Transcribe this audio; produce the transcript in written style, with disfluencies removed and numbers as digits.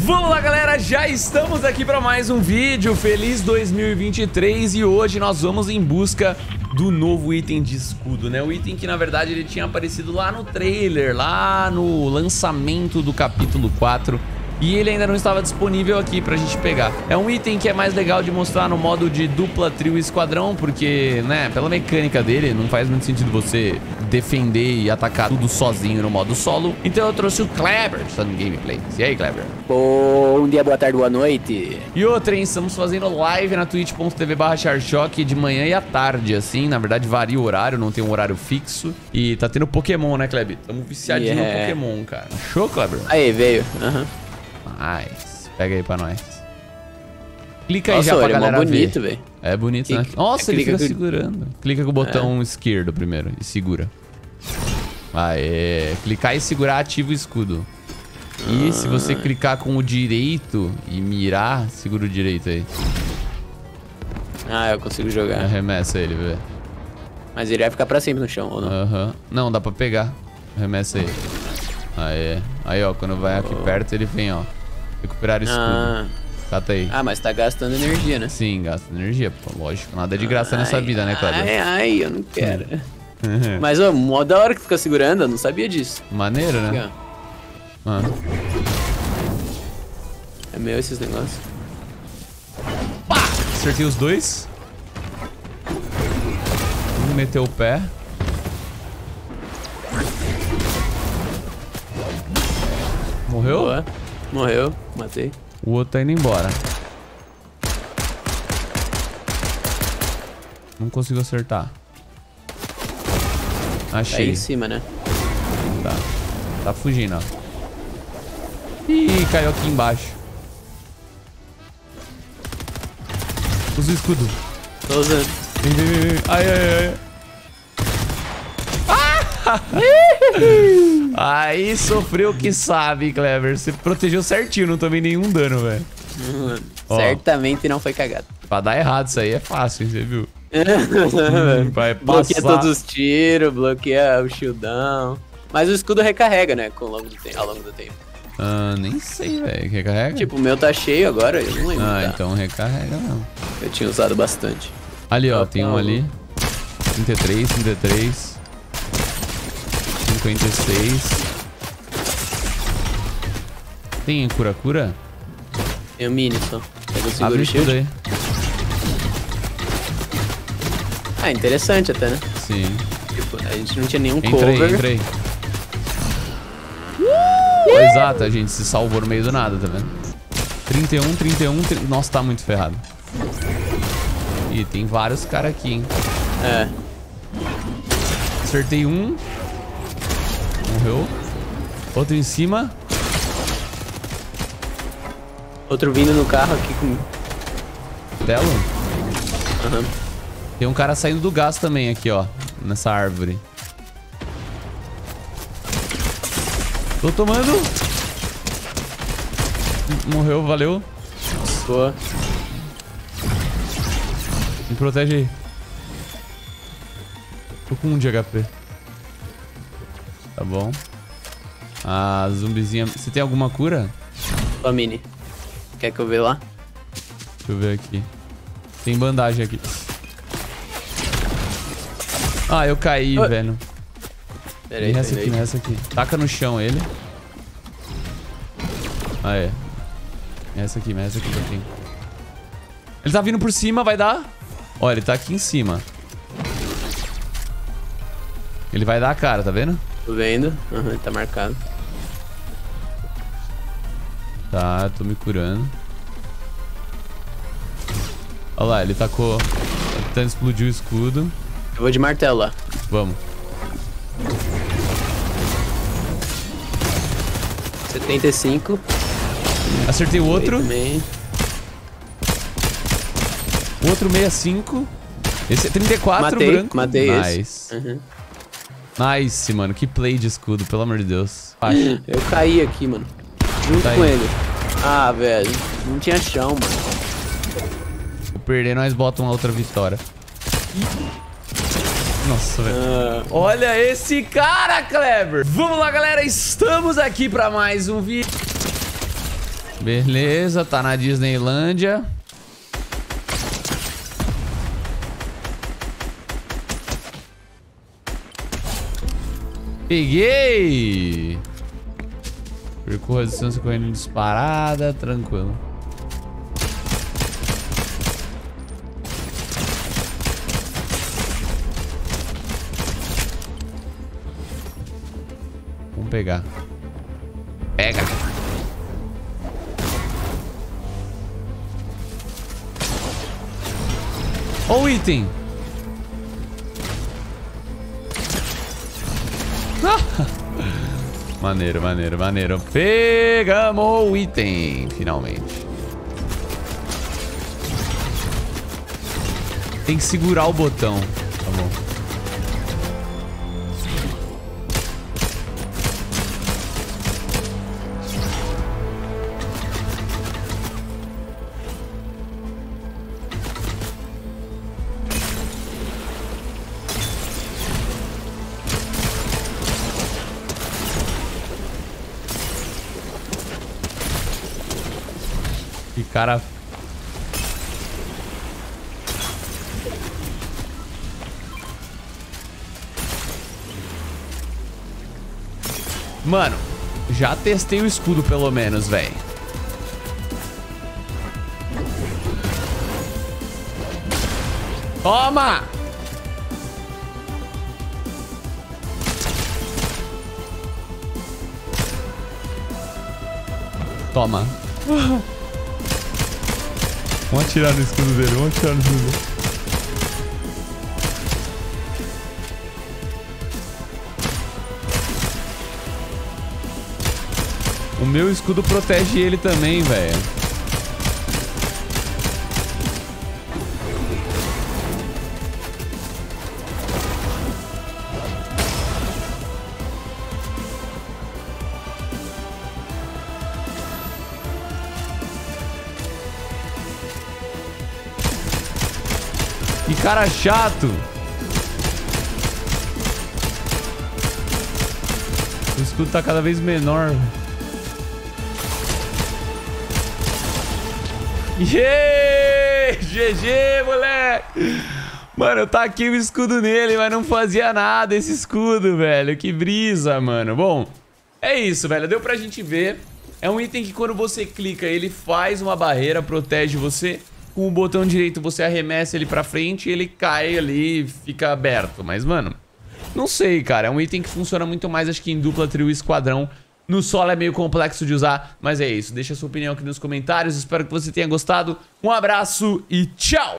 Vamos lá, galera, já estamos aqui para mais um vídeo. Feliz 2023 e hoje nós vamos em busca do novo item de escudo, né? O item que, na verdade, ele tinha aparecido lá no trailer, lá no lançamento do capítulo 4. E ele ainda não estava disponível aqui pra gente pegar. É um item que é mais legal de mostrar no modo de dupla, trio e esquadrão, porque, né, pela mecânica dele, não faz muito sentido você defender e atacar tudo sozinho no modo solo. Então eu trouxe o Kleber no gameplay. E aí, Kleber? Bom dia, boa tarde, boa noite. E outra, hein? Estamos fazendo live na twitch.tv/Charchock de manhã e à tarde, assim. Na verdade, varia o horário, não tem um horário fixo. E tá tendo Pokémon, né, Kleber? Estamos viciadinhos no Pokémon, cara. Show, Kleber? Aí, veio. Nice. Pega aí pra nós. Clica aí. Nossa, já pra olha, galera bonito, ver. velho. É bonito, né? Nossa, ele fica segurando. Clica com o botão esquerdo primeiro e segura. Aê. Clicar e segurar, ativa o escudo. E se você clicar com o direito e mirar, segura o direito aí. Ah, eu consigo jogar. Arremessa ele, velho. Mas ele vai ficar pra sempre no chão, ou não? Aham. Não, dá pra pegar. Arremessa ele. Aê. Aí, ó, quando vai aqui perto, ele vem, ó. Recuperar escudo. Cata aí. Ah, mas tá gastando energia, né? Sim, gasta energia, pô. Lógico. Nada é de graça nessa vida, né, Kleber? Ai, eu não quero. Mas, ó, mó da hora que fica segurando, eu não sabia disso. Maneiro, né? Aqui, é meu esses negócios. Pá! Acertei os dois. Meteu o pé. Morreu? Boa. Morreu, matei. O outro tá indo embora. Não consigo acertar. Achei. Tá aí em cima, né? Tá. Tá fugindo, ó. Ih, caiu aqui embaixo. Usa o escudo. Tô usando. Vem. Ai. Aí sofreu que sabe, Kleber. Você protegeu certinho, não tomei nenhum dano, velho. Certamente não foi cagado. Pra dar errado isso aí é fácil, hein, você viu? Vai bloqueia passar. todos os tiros, bloqueia o shieldão. Mas o escudo recarrega, né? Ao longo do tempo. Nem sei, velho. Recarrega? Tipo, o meu tá cheio agora, eu não lembro. Então recarrega não. Eu tinha usado bastante. Ali, ó, tem um ali. 33. 56. Tem cura? Tem um mini só. Pega o seguro Abre o shield. aí. Ah, interessante até, né? Sim. Tipo, a gente não tinha nenhum cover. Entrei. Exato, a gente se salvou no meio do nada, tá vendo? 31. Nossa, tá muito ferrado. Ih, tem vários caras aqui, hein? Acertei um. Morreu. Outro em cima. Outro vindo no carro aqui com... Telo? Tem um cara saindo do gás também aqui, ó. Nessa árvore. Tô tomando. Morreu, valeu. Boa. Me protege aí. Tô com 1 de HP. Tá bom. Ah, zumbizinha. Você tem alguma cura? Ó, mini. Quer que eu veja lá? Deixa eu ver aqui. Tem bandagem aqui. Ah, eu caí, velho. Pera aí, Nessa aqui. Taca no chão ele. Ah, é. Essa aqui, pouquinho. Ele tá vindo por cima, vai dar. Ó, ele tá aqui em cima. Ele vai dar a cara, tá vendo? Tô vendo. Ele tá marcado. Tá, tô me curando. Olha lá, ele tacou. Tá tentando explodir o escudo. Eu vou de martelo lá. Vamos. 75. Acertei o outro. Também. O outro 65. Esse é 34, branco. Matei nice. esse. Nice, mano. Que play de escudo, pelo amor de Deus. Eu caí aqui, mano. Junto com ele. Ah, velho. Não tinha chão, mano. Vou perder, nós bota uma outra vitória. Nossa, velho. Olha esse cara, Kleber. Vamos lá, galera. Estamos aqui pra mais um vídeo. Beleza, tá na Disneylândia. Peguei! Percorra a distância correndo disparada, tranquilo. Vamos pegar. Pega! Ó o item! Maneiro, maneiro, maneiro. Pegamos o item, finalmente. Tem que segurar o botão. Tá bom. Que cara... Mano, já testei o escudo pelo menos, velho. Toma! Toma. Vamos atirar no escudo dele, vamos atirar no escudo dele. O meu escudo protege ele também, velho. Que cara chato. O escudo tá cada vez menor. Yeah! GG, moleque! Mano, eu taquei o escudo nele, mas não fazia nada esse escudo, velho. Que brisa, mano. Bom, é isso, velho. Deu pra gente ver. É um item que quando você clica, ele faz uma barreira, protege você. Com o botão direito você arremessa ele pra frente e ele cai ali e fica aberto. Mas, mano, não sei, cara. É um item que funciona muito mais, acho que em dupla, trio e esquadrão. No solo é meio complexo de usar, mas é isso. Deixa a sua opinião aqui nos comentários. Espero que você tenha gostado. Um abraço e tchau!